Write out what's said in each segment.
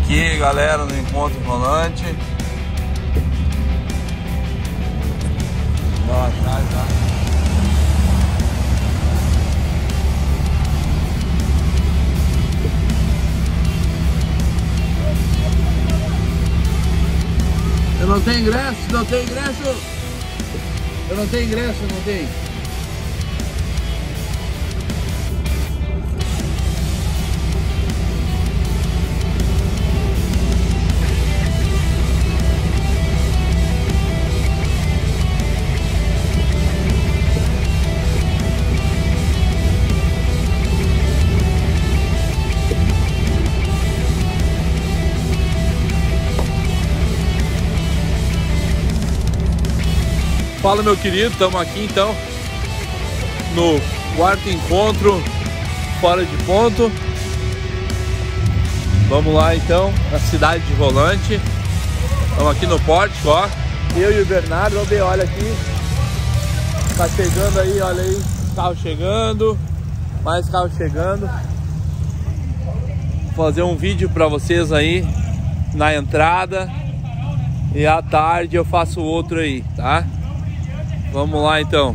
aqui, galera, no Encontro Volante. Lá atrás, tá? Eu não tenho ingresso, não tenho ingresso. Eu não tenho ingresso, não tenho. Fala, meu querido, estamos aqui então no quarto encontro fora de ponto. Vamos lá então na cidade de Volante. Estamos aqui no pórtico, ó. Eu e o Bernardo, vamos ver, olha aqui. Tá chegando aí, olha aí. Carro chegando, mais carro chegando. Vou fazer um vídeo para vocês aí na entrada. E à tarde eu faço outro aí, tá? Vamos lá então.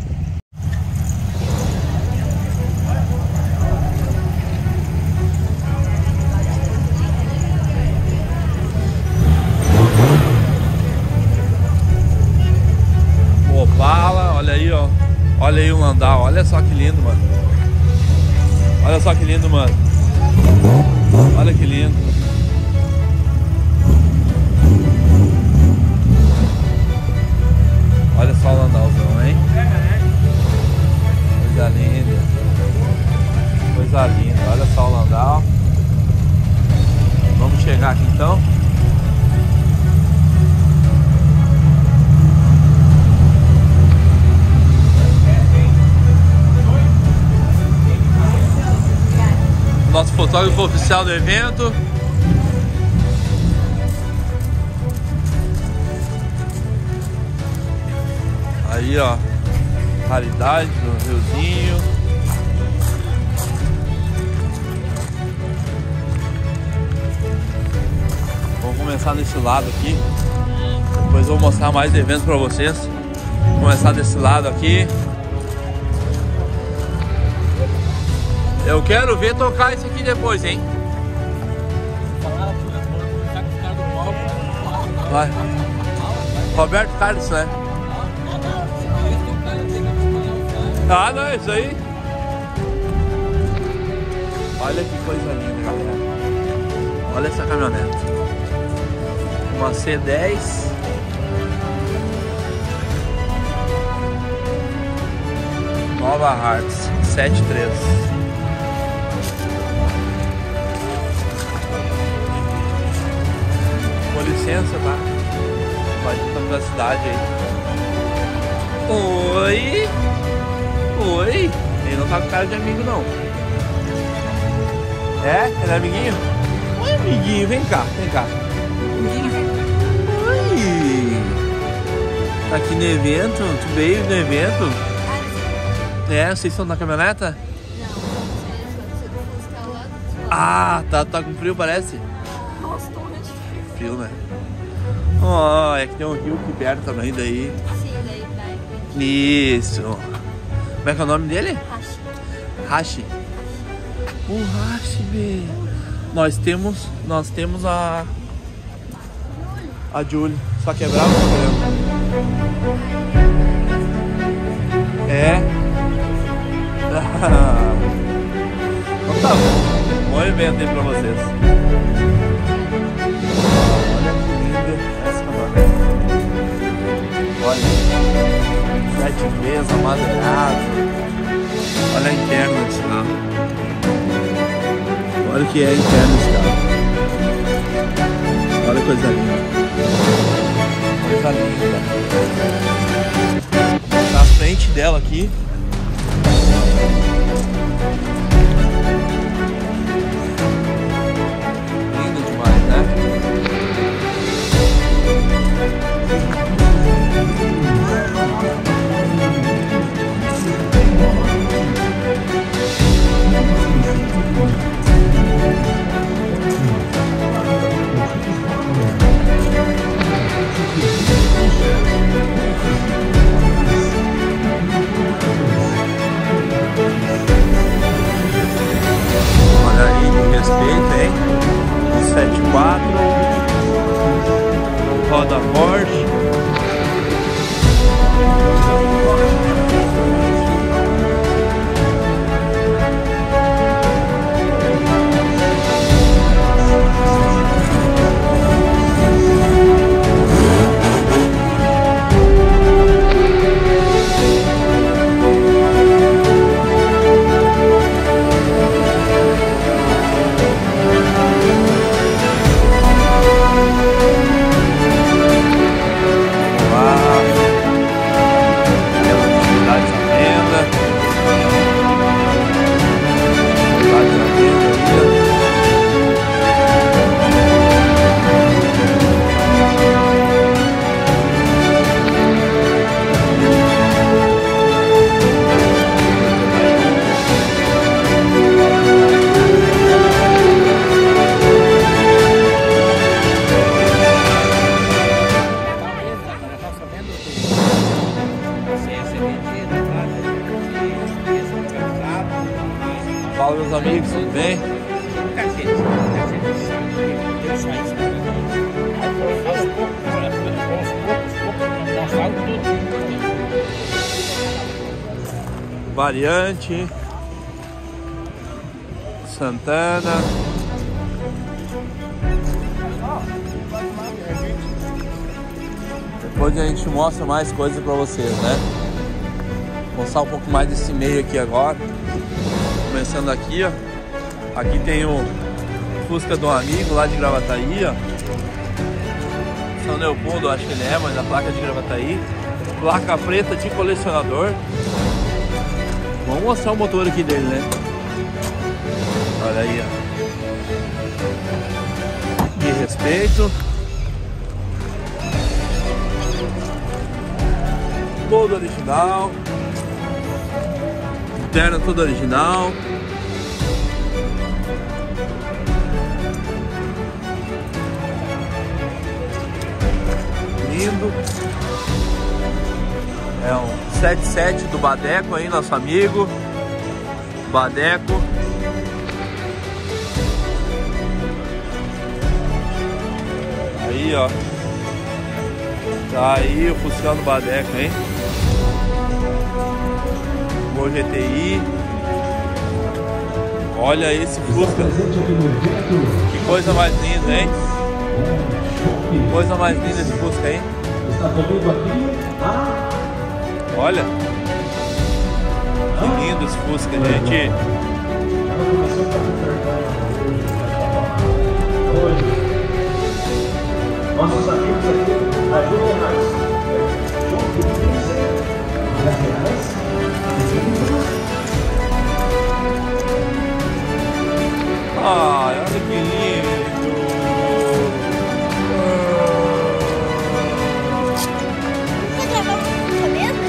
Opala, olha aí, ó. Olha aí o Landau, olha só que lindo, mano. Olha só que lindo, mano. Olha que lindo. Olha só o Landauzão, hein? Coisa linda. Coisa linda. Olha só o Landau. Vamos chegar aqui então. Nosso fotógrafo oficial do evento. Aí, ó, raridade do riozinho. Vamos começar desse lado aqui. Depois eu vou mostrar mais eventos pra vocês. Vou começar desse lado aqui. Eu quero ver tocar isso aqui depois, hein? Vai. Roberto Carlos, né? Ah, não, é isso aí. Olha que coisa linda, galera. Olha essa caminhonete. Uma C10. Nova Hartz 73. Com licença, tá? Vai pra cidade aí. Oi! Oi! Ele não tá com cara de amigo, não. É? Ele é amiguinho? Oi, amiguinho, vem cá, vem cá. Oi! Tá aqui no evento? Tu veio no evento? É, vocês estão na caminhoneta? Não, você tá lá. Ah, tá com frio, parece? Nossa, tô morrendo de frio. Frio, né? Ó, é que tem um rio aqui perto também, daí. Sim, daí vai. Isso. Como é que é o nome dele? Hashi. Hashi. O Hashi, B. Nós temos a Julie. Só que é bravo, é. Então tá bom. Bom evento aí pra vocês. Olha que linda essa caminhonete. Olha. 7 vezes amadeirado. Olha a interna desse carro. Olha o que é a interna desse carro. Olha que coisa linda. Coisa linda. Na frente dela aqui. Linda demais, né? Fala, meus amigos, tudo bem? Variante, Santana. Depois a gente mostra mais coisas pra vocês, né? Vou mostrar um pouco mais desse meio aqui agora. Começando aqui, ó. Aqui tem o Fusca de um amigo lá de Gravataí, ó. São Leopoldo, acho que ele é, mas a placa de Gravataí. Placa preta de colecionador. Vamos mostrar o motor aqui dele, né? Olha aí, ó. De respeito. Todo original. Interna toda original. Lindo. É um 77 do Badeco aí, nosso amigo Badeco. Aí, ó. Tá aí o Fuscão do Badeco, hein? Gol GTI. Olha esse Fusca. Que coisa mais linda, hein? Que coisa mais linda esse Fusca, hein? Olha. Que lindo esse Fusca, gente. Nossos amigos aqui ajudam mais. João Felipe, R$10. Ai, olha que lindo. Você gravou uma música mesmo?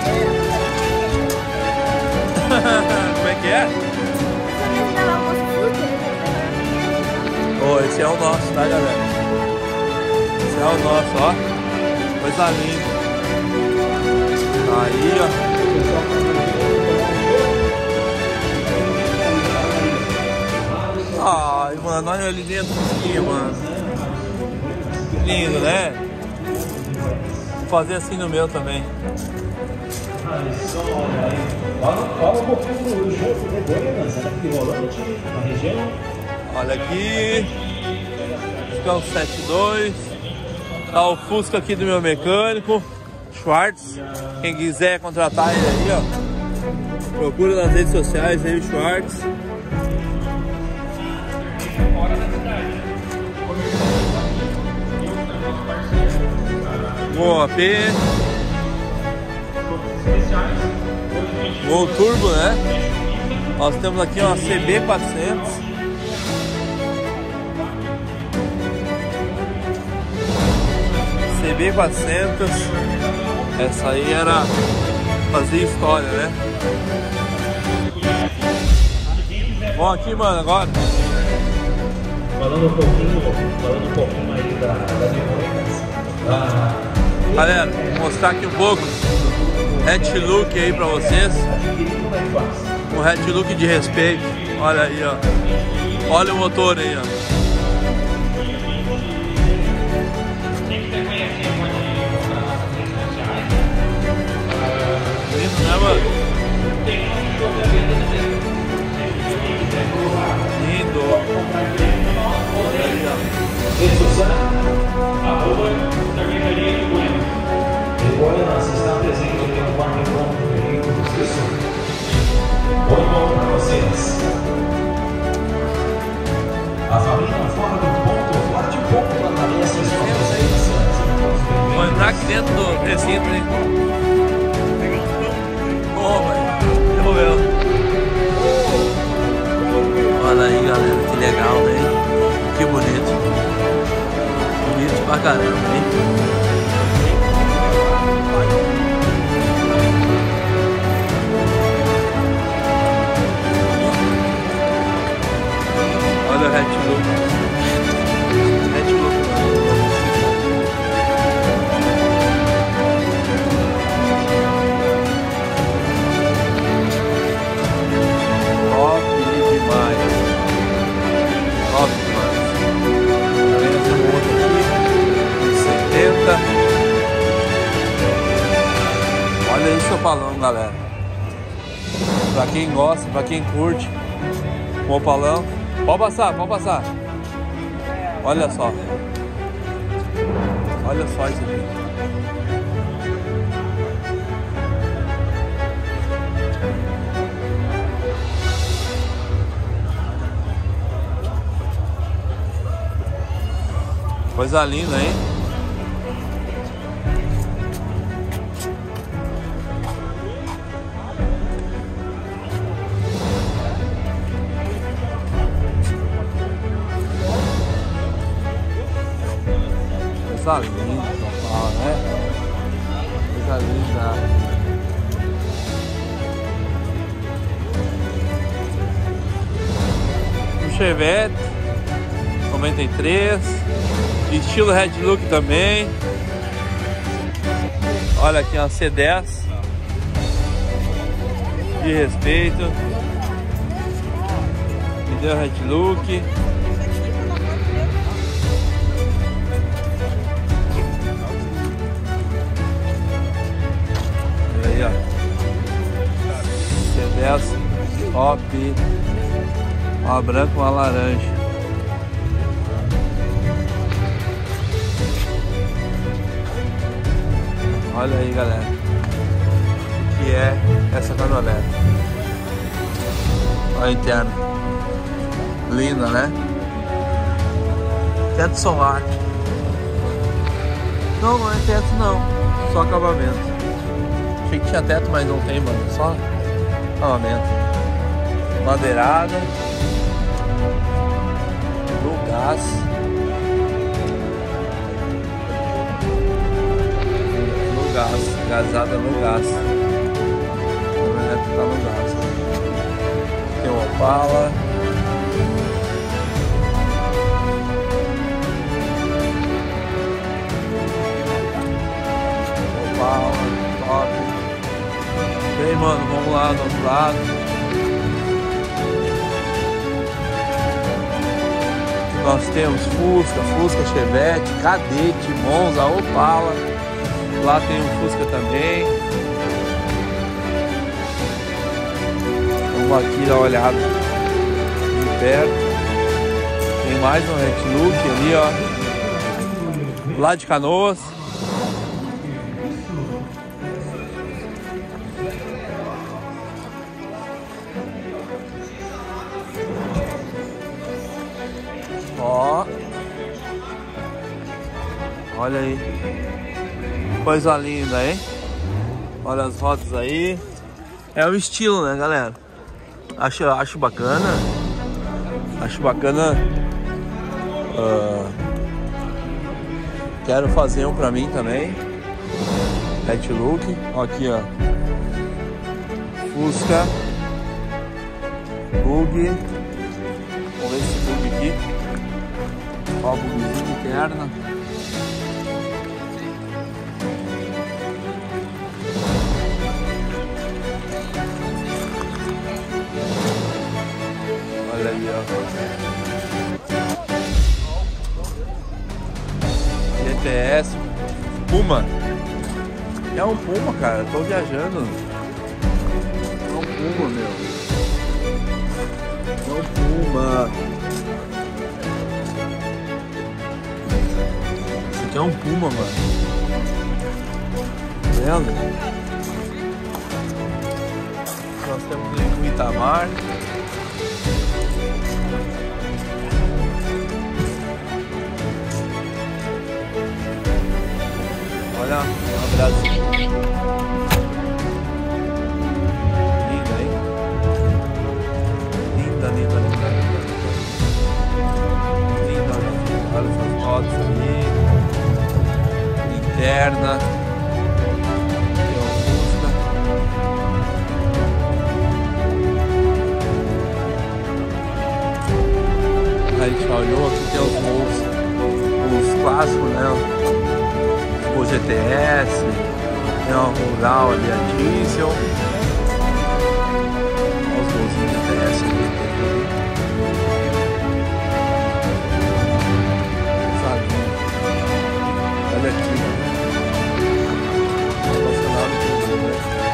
Como é que é? Você mesmo gravar uma música? Oh, esse é o nosso, tá, galera? Esse é o nosso, ó. Coisa linda. Aí, ó. Ai, mano, olha ali dentro aqui, mano. Lindo, né? Vou fazer assim no meu também. Fala um pouquinho do show de Goiânia, aqui rolante, na região. Olha aqui. Fuscão 72. Tá o Fusca aqui do meu mecânico, Schwartz. Quem quiser contratar ele aí, ó. Procura nas redes sociais aí o Schwartz. Gol AP. Gol turbo, né? Nós temos aqui uma CB400. CB400. Essa aí era fazer história, né? Bom, aqui, mano, agora. Falando um pouquinho aí da Galera, vou mostrar aqui um pouco hatch look aí pra vocês. Um hatch look de respeito. Olha aí, ó. Olha o motor aí, ó. Lindo, né, mano? Lindo. Olha aí, ó. rede social, Goiânia está presente aqui no Parque Encontro do Veículos do Sul. Bom para vocês. A família fora do ponto, fora de ponto, aparece as suas redes. Vou entrar aqui dentro do recinto, hein? Removeu. Olha aí, galera, que legal, né? Que bonito. Bonito pra caramba, hein? Olha o hatch look. Hatch look. Top esse é o Opalão, galera. Pra quem gosta, pra quem curte o Opalão. Pode passar, pode passar. Olha só. Olha só isso aqui. Coisa linda, hein? Coisa linda, né? Coisa linda. Um Chevette 93, estilo Red Look também. Olha aqui uma C10 de respeito. Me deu Red Look. Aí, ó, C10 top, ó, branco com a laranja. Olha aí, galera, o que é essa caminhonete. Olha a interna, linda, né? Teto solar. Não, não é teto não, só acabamento. Achei que tinha teto, mas não tem, mano. Só acabamento. Madeirada. No gás. No gás. Gasada no gás. A caminhonete tá no gás. Tem uma Opala. Opala. Top. Bem, mano, vamos lá do outro lado. Nós temos Fusca, Chevette, Cadete, Monza, Opala. Lá tem um Fusca também. Vamos aqui dar uma olhada de perto. Tem mais um Red Look ali, ó. Lá de Canoas. Ó, olha aí, coisa linda, hein? Olha as rodas aí. É o estilo, né, galera? Acho bacana. Acho bacana. Quero fazer um pra mim também. Red Look. Ó, aqui, ó. Fusca. Bug. Vamos ver esse bug aqui. Ó, bugzinho interna. Olha aí, ó. GTS Puma. É um Puma, cara. Tô viajando. É um Puma, meu. É um Puma. Esse aqui é um Puma, mano. Tá vendo? Nós temos o Itamar. Olha o Brasil. Linda, hein? Linda, linda, linda, linda. Linda, linda. Olha essas rodas ali. Interna. Tem uma Fusca. A gente olhou aqui, tem os clássicos, né? O GTS, tem um Rural ali, a Diesel. Olha os golzinhos de GTS ali. Sabe? Olha aqui, mano. Emocionado com o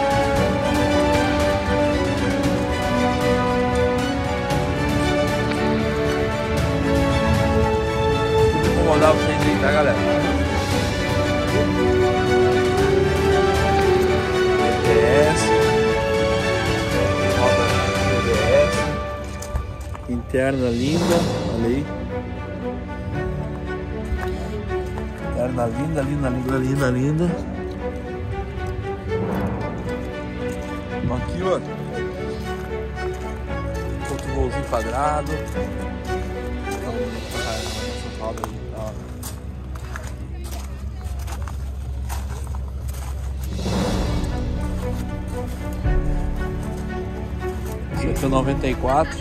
Lanterna linda, olha aí. Lanterna linda, linda, linda, linda, linda. Aqui, ó. Outro voozinho quadrado. Esse aqui é o 94.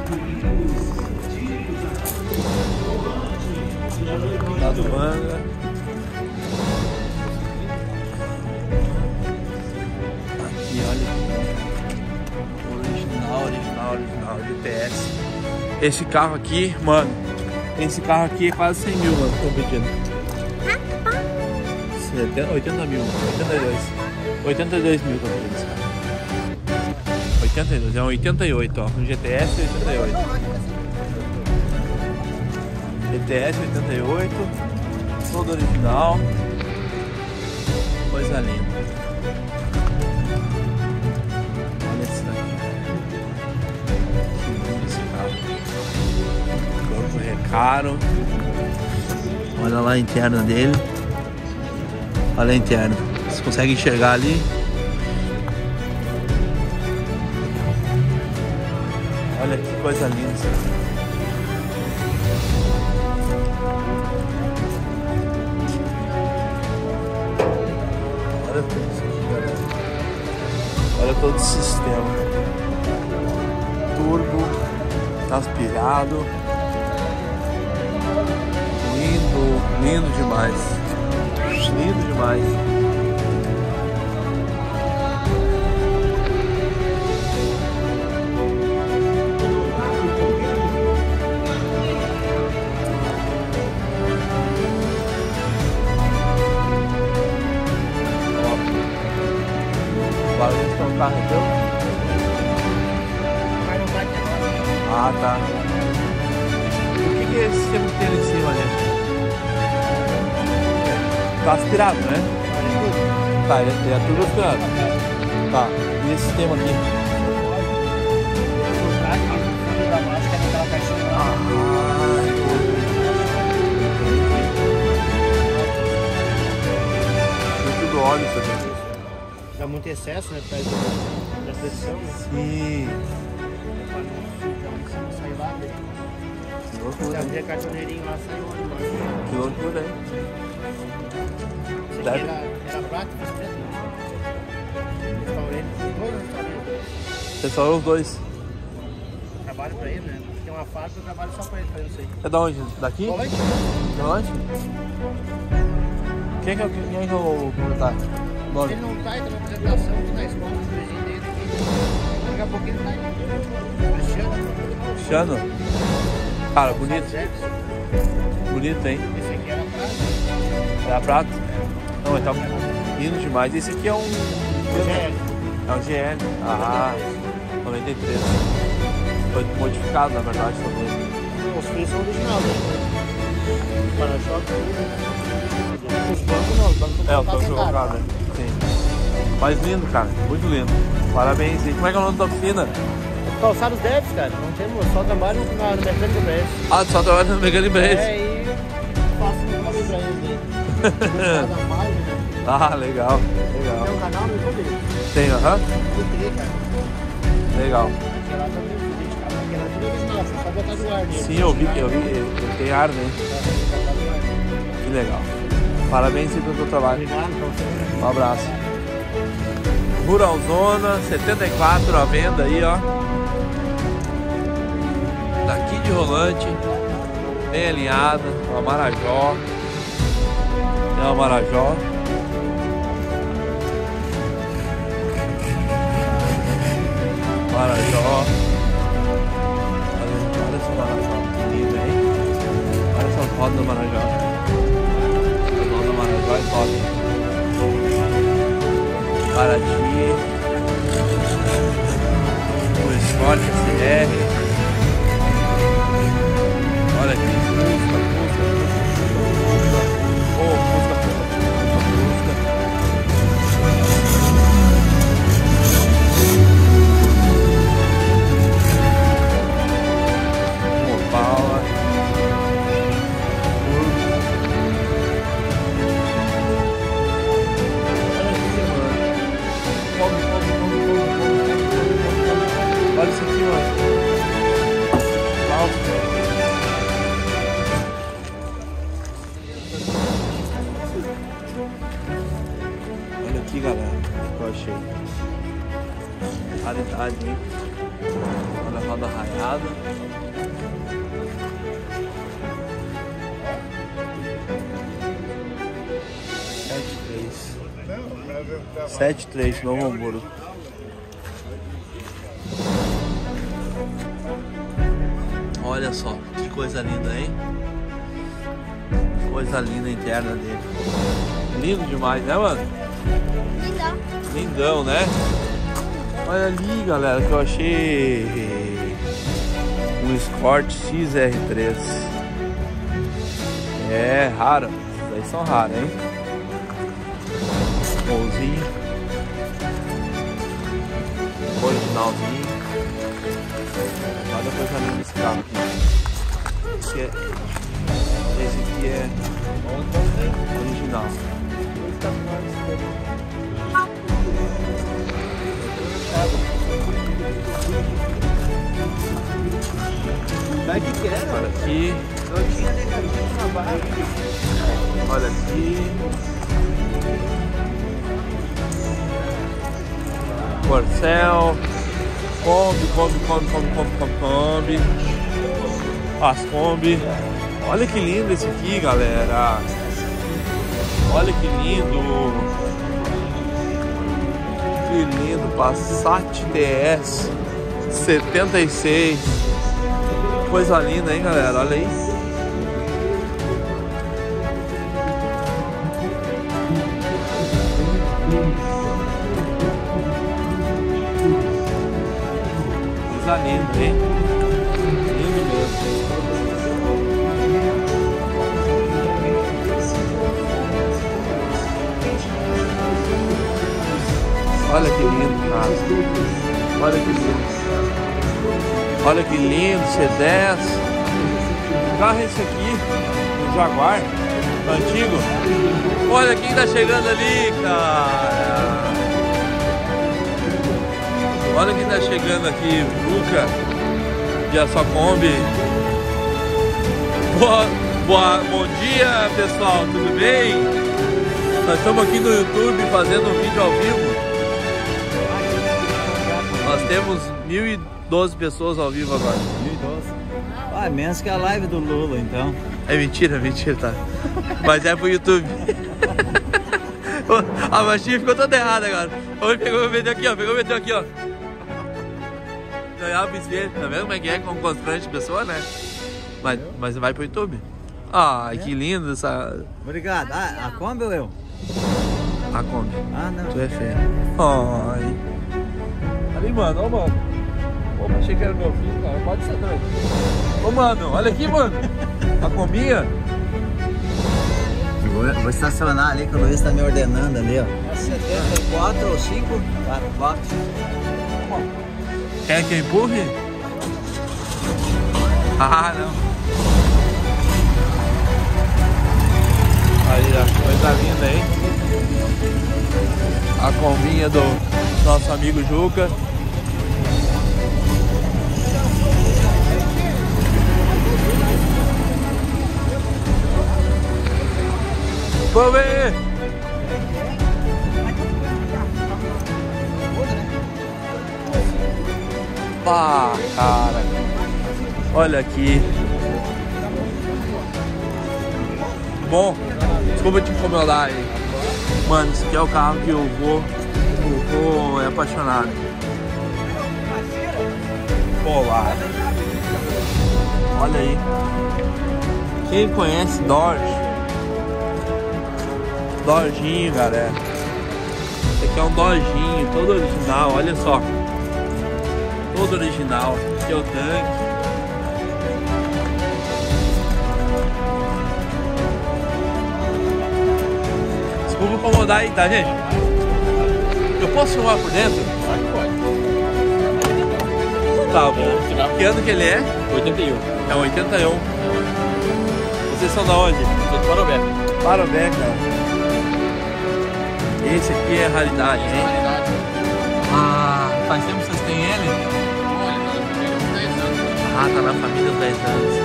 Das mangas. Aqui, olha. Original GTS. Esse carro aqui, mano. Esse carro aqui é quase 100 mil, mano. Tô pedindo. 80 mil, 82 mil tô pedindo esse carro. 82, é um 88, ó. Um GTS 88. GTS 88. Todo original. Coisa linda. Olha esse daqui. Que lindo esse carro. O banco é caro. Olha lá a interna dele. Olha a interna. Você consegue enxergar ali. Olha que coisa linda isso aqui. Olha tudo isso aqui, galera. Olha todo esse sistema. Turbo, aspirado. Lindo, lindo demais. Lindo demais. Agora esse é um carro teu? Ah, tá. O que é esse sistema que tem ali em cima ali? Tá aspirado, né? Tá, é tudo aspirado. Tá, e esse sistema aqui? Tudo óleo isso aqui. Dá muito excesso, né? Por causa da pressão, né? Sim. Sai lá, né? Que Se loucura, abrir hein? a cartoneirinha lá, sai óleo embaixo. Que loucura, hein? Isso aqui Deve- era prata, mas preto, né? Restaurante, dois restaurantes. Restaurou os dois. Eu trabalho pra ele, né? Tem uma fábrica, eu trabalho só pra ele fazendo isso aí. É da onde? Daqui? Volante? Da onde? Quem é que é o proprietário? Nome? Ele não tá, ele tá na apresentação, tá na escola, do vizinho dele aqui. Daqui a pouco ele tá aí. Cristiano? Cara, bonito. Jefferson. Bonito, hein? Esse aqui era prata. É a prata? Não, mas tá lindo demais. Esse aqui é um... GL. É um GL. Ah, 93. Foi modificado, na verdade, também. Os frios são originais, né? Para-choque. Os bancos não, os bancos É, o tanque colocado, né? Sim. Mas lindo, cara. Muito lindo. Parabéns. E como é que é o nome da oficina? Calçados Deves, cara. Não temos, só trabalho no mecânico pra eles. Ah, tu só trabalha no mecânico pra eles? É, e faço um nome pra eles aí. Cada página. Ah, legal. Tem Legal. um canal no YouTube? Tem, aham? YouTube, cara. Legal. Porque lá também tem vídeo, cara. Porque lá tudo é original, só botar do ar nele. Sim, eu vi. Tem ar, né? Que legal. Parabéns aí pelo teu trabalho. Obrigado, então. Um abraço. Ruralzona 74 à venda aí, ó. Daqui de Rolante. Bem alinhada. Uma Marajó. Tem uma Marajó. Marajó. Olha essa Marajó. Linda, hein? Olha essas rodas da Marajó. As rodas da Marajó é top. Paraty, o Escort CR. Olha aqui, Fusca. Oh, Fusca. Eu achei. Raridade, hein? Olha a roda raiada. R$7,3, Novo Hamburgo. Olha só, que coisa linda, hein? Coisa linda interna dele. Lindo demais, né, mano? Lindão. Lindão, né? Olha ali, galera, que eu achei um Escort XR3. É, raro. Esses aí são raros, hein? Golzinho. Originalzinho. Olha a coisa linda desse carro aqui. Esse aqui é original. Sabe o que era? Olha aqui. Eu tinha negadinho na barra. Olha aqui. Corcel. Kombi. As Kombi. Olha que lindo esse aqui, galera. Olha que lindo. Que lindo. Passat TS 76. Coisa linda, hein, galera? Olha aí. Coisa linda, hein? Lindo mesmo. Olha que lindo, cara. Olha que lindo. Olha que lindo, C10. Que carro é esse aqui? Um Jaguar antigo. Olha quem tá chegando ali, cara. Olha quem tá chegando aqui, Luca de a sua Kombi. Bom dia, pessoal, tudo bem? Nós estamos aqui no YouTube fazendo um vídeo ao vivo. Nós temos 1.012 pessoas ao vivo agora. 2012. Ah, menos que a live do Lula, então. É mentira, tá? Mas é pro YouTube. A machinha ficou toda errada agora. Ele pegou e meteu aqui, ó. Ganhar o espelho, tá vendo como é que é? Com constante pessoa, né? Mas vai pro YouTube. Ai, que lindo essa... Obrigado. Ah, a Kombi ou eu? A Kombi. Ah, não. Tu é feio. Ai. Ali, mano, ó, mano. Pô, achei que era meu filho, cara. Pode ser também. Ô, mano, olha aqui, mano. A Kombinha. Vou estacionar ali que o Luiz tá me ordenando ali, ó. 74 ou 5? 4. Quer que eu empurre? Ah, não. Aí, ó, coisa linda, hein? A Kombinha do nosso amigo Juca. Vamos ver! Ah, cara. Olha aqui. Bom, desculpa te incomodar aí. Mano, esse aqui é o carro que o vô é apaixonado. Polar. Olha aí. Quem conhece Dodge? Dodginho, galera. Esse aqui é um Dodginho, todo original, olha só. Todo original. Aqui é o tanque. Desculpa incomodar aí, tá, gente? Eu posso filmar por dentro? Pode. Tá bom. Que ano que ele é? 81. É um 81. Vocês são da onde? Sou de Parobé. Parobé, cara. Esse aqui é raridade, hein? Qualidade. Ah, faz tempo que vocês têm ele? Olha, tá na primeira uns 10 anos. Ah, tá na família há 10 anos.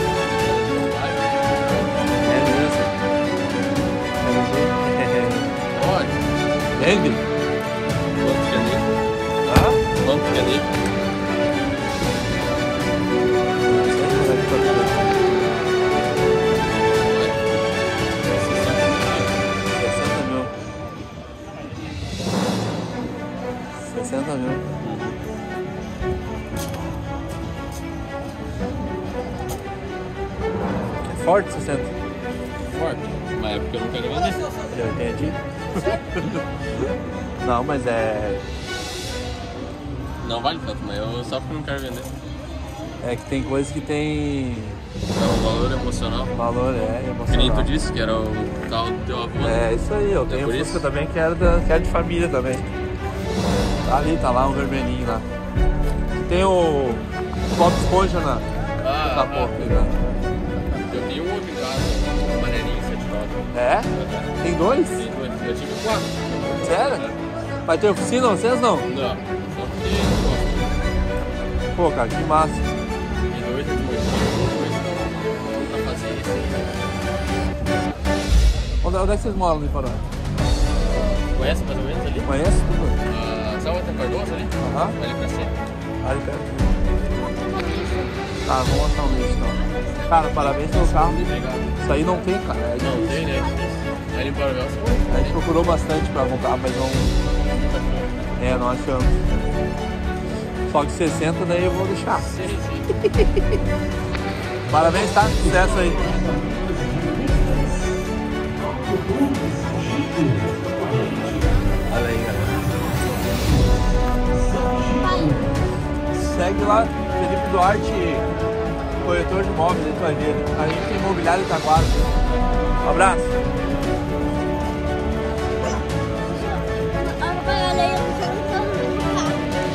É mesmo? Pode. Vende? ali. É forte 60. Forte. Mas é porque eu não quero vender. Eu entendi. Não, mas é. Não vale tanto, mas eu só porque eu não quero vender. É que tem coisa que tem É um valor emocional. valor, Que nem tu emocional. disse que era o carro do teu avô. É isso aí, eu tenho por Fusca isso? também que é de família também. Tá ali, tá lá um vermelhinho lá. Tem o Bob Esponja na capô aqui, né? Eu tenho um outro em casa, um maneirinho 79. É? Tem dois? Tem dois. Eu tive 4. Sério? Vai ter oficina vocês não? Não, só porque eu gosto. Pô, cara, que massa. Tem dois de dois pra fazer isso aí. Onde é que vocês moram ali, Pará? Conhece mais ou menos ali? Conhece tudo? Sabe o Cardoso ali? Aham. Ali pra cima. Ali perto. Tá, vamos achar um lixo então. Cara, parabéns pelo carro. Obrigado. Isso aí não tem, cara. É Não difícil. tem, né? Ali em Paravel. A gente procurou bastante pra comprar, mas não. É, não achamos. Só que 60 daí eu vou deixar. Sim. Parabéns, tá? Sucesso aí. Olha aí, galera. Segue lá, Felipe Duarte, corretor de imóveis, aí tu vai ver. A gente tem imobiliário Itaquara. Um abraço. Olha aí, eu tô jogando no carro.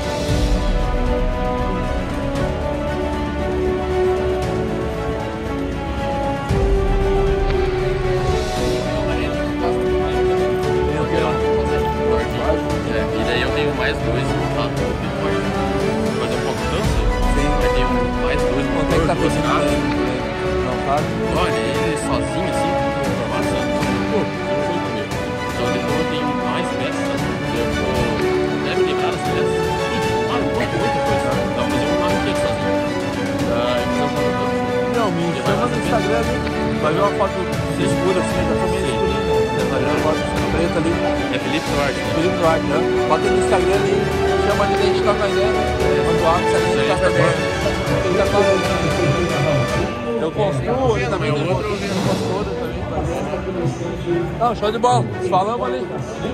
E daí eu tenho mais dois montados depois. Fazer um pouco de dança. Sim. Aí tenho mais dois Quanto é que tá motores, duas pedindo casas. aí? Não sabe? Olha, ele sozinho assim, com informação, pô, 18 mil. Então depois eu tenho mais peças, eu vou deve livrar as peças, tudo, muita coisa. Dá pra fazer um carro inteiro sozinho. Então, Não, me chama no Instagram ali. Vai ver uma foto escura assim, já tô meio escurinho. Vai ver uma foto preta ali. é Felipe Duarte, né? Felipe Duarte, né? Bota no Instagram ali, chama ali, a gente troca ideia. Manda o áudio, sai ali, troca ideia. Ele já fala. Eu construo, ele também tem construtora também. Não, show de bola. Falamos ali.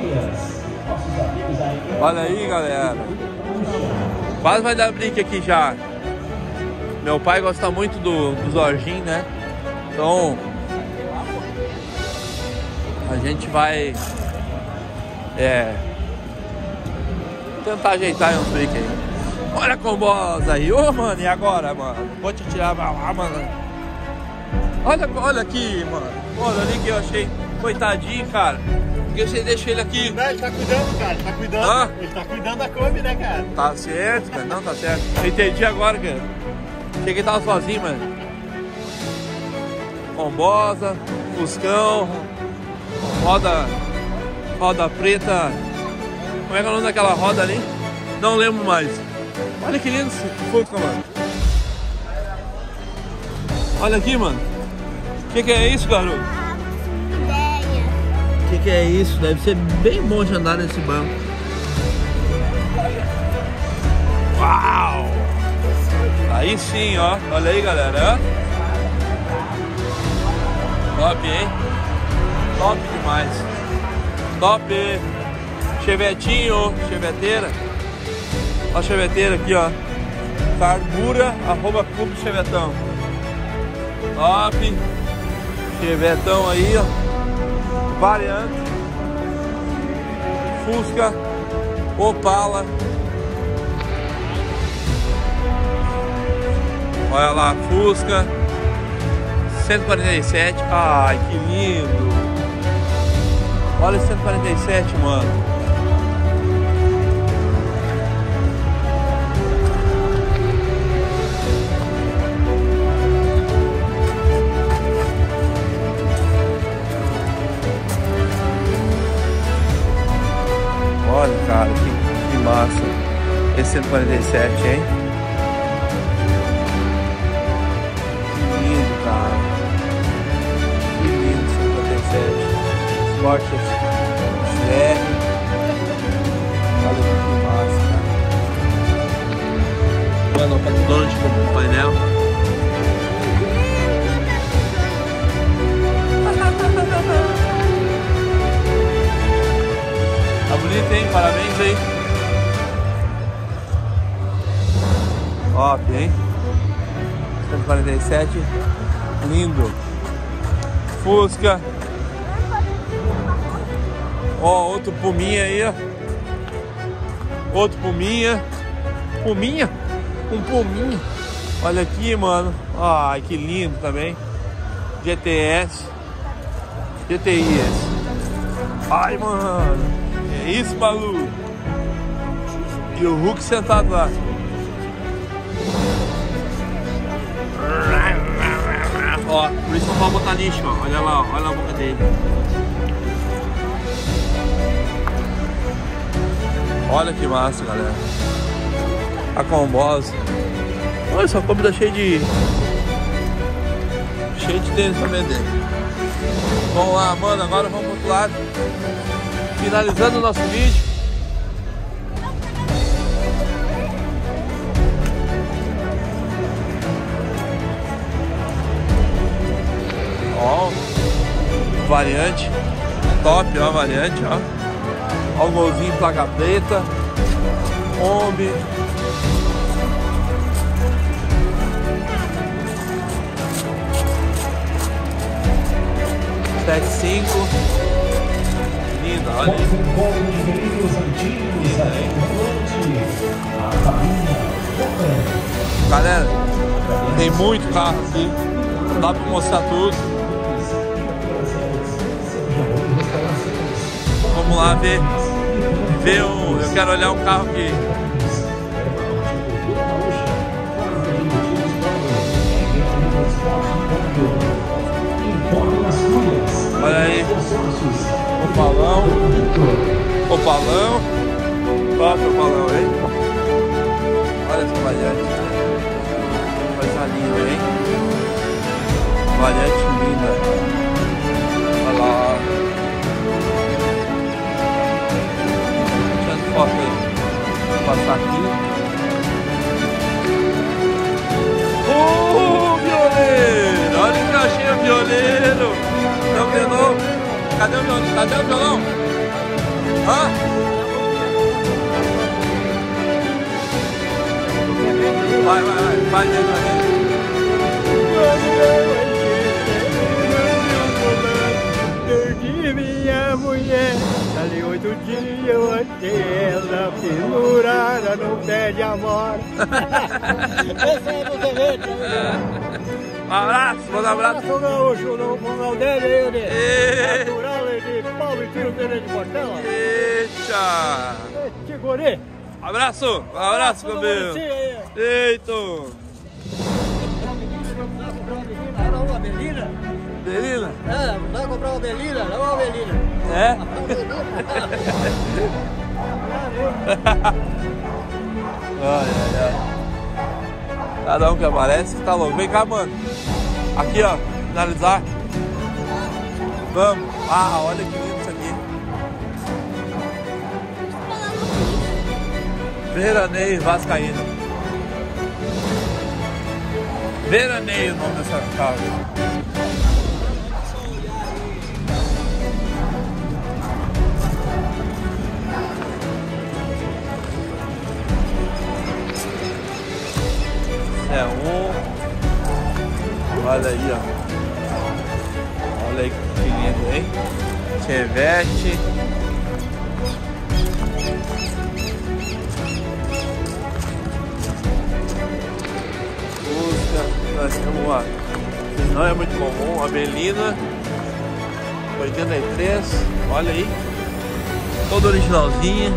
Olha aí, galera. Quase vai dar brinque aqui já. Meu pai gosta muito do Zorginho, né? Então a gente vai tentar ajeitar uns brinques aí. Olha a combosa aí, ô mano, e agora, mano? Vou te tirar pra lá, mano. Olha aqui, mano. Olha ali que eu achei, coitadinho, cara. Porque você deixa ele aqui. Não, ele tá cuidando, cara. Ele tá cuidando. Hã? Ele tá cuidando da Kombi, né, cara? Tá certo, cara. Não, tá certo. Eu entendi agora, cara. Achei que ele tava sozinho, mano. Combosa, Fuscão, roda preta. Como é que é o nome daquela roda ali? Não lembro mais. Olha que lindo esse Fusca, mano. Olha aqui, mano. O que é isso, garoto? Ideia. O que é isso? Deve ser bem bom de andar nesse banco. Uau! Aí sim, ó. Olha aí, galera. Top, hein? Top demais. Top. Chevetinho, cheveteira. Ó a cheveteira aqui, ó. Carbura, @Clube Chevetão. Top. Chevetão aí, ó. Variante. Fusca. Opala. Olha lá, Fusca 147. Ai, que lindo. Olha esse 147, mano. Olha, cara, que massa. Esse 147, hein? Que lindo, cara. Que lindo 147. Porsche XR. Olha que massa, cara. Mano, tá dono de painel. Tá bonito, hein? Parabéns aí. Top, hein? 147. Lindo. Fusca. Ó, outro Puminha aí, ó. Outro Puminha. Puminha? Um Puminha. Olha aqui, mano. Ai, que lindo também. GTS. GTIs. Ai, mano. É isso, maluco. E o Hulk sentado lá. Ó, por isso não pode botar lixo, ó. Olha lá, ó. Olha a boca dele. Olha que massa, galera. A combosa. Olha essa comida cheia de tênis pra vender. Vamos lá, mano. Agora vamos pro outro lado. Finalizando o nosso vídeo. Ó, variante. Top, ó, variante, ó. Ó o golzinho, placa preta. Kombi. Linda, olha aí. Galera, tem muito carro aqui. Não dá pra mostrar tudo. Vamos lá ver eu quero olhar um carro aqui. Olha aí, Opalão. Top Opalão, hein? Olha essa variante. Coisa linda, hein? Variante linda. Olha lá. Tirando foto aí. Vou passar aqui. Violeiro! Olha que eu achei o violeiro! Estamos de novo. Cadê o violão? Cadê o violão? Hã? Vai dentro, Perdi minha mulher, ali 8 dias eu achei ela pendurada no pé de amora. Esse é do TV, Um abraço, manda um abraço. sou gaúcho, não vou dele, ele. Natural de pau e tiro dele de portela. Eita! Que guri. Abraço, meu meu. Eita! Era uma Belina? Belina? É, vai comprar uma Belina, não uma Belina. É? Ai. Cada um que aparece que tá louco. Vem cá, mano. Aqui, ó. Finalizar. Vamos. Ah, olha que lindo isso aqui. Veraneio Vascaíno. Veraneio o nome dessa casa. É um. Olha aí, ó. Olha aí que lindo, hein? Chevette. Fusca. Nós temos uma. Não é muito comum. A Belina. 83. Olha aí. Toda originalzinha.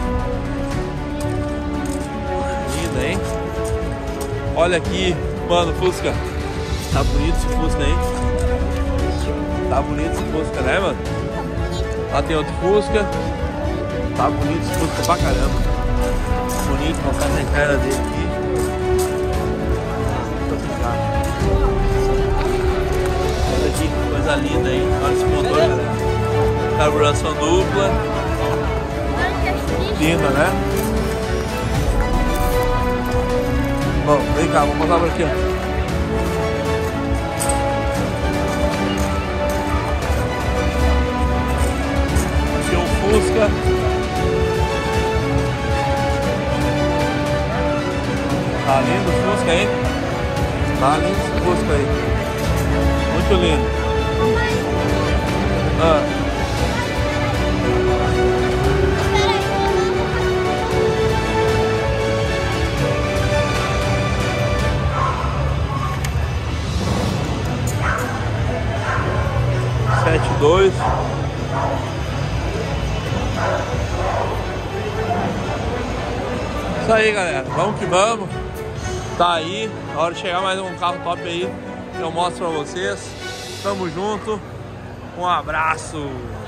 Linda, hein? Olha aqui, mano, Fusca. Tá bonito esse Fusca aí. Tá bonito esse Fusca, né, mano? Lá tem outro Fusca. Tá bonito esse Fusca pra caramba. bonito, vou ficar na entrada dele aqui. Olha aqui, que coisa linda aí. Olha esse motor, galera. Carburação dupla. Linda, né? Bom, vem cá, vamos passar por aqui, ó. Fusca. Tá lindo o Fusca aí. Tá lindo esse Fusca aí. Muito lindo. Ah. Dois. Isso aí, galera, vamos que vamos. Tá aí, na hora de chegar mais um carro top aí, eu mostro pra vocês. Tamo junto, um abraço.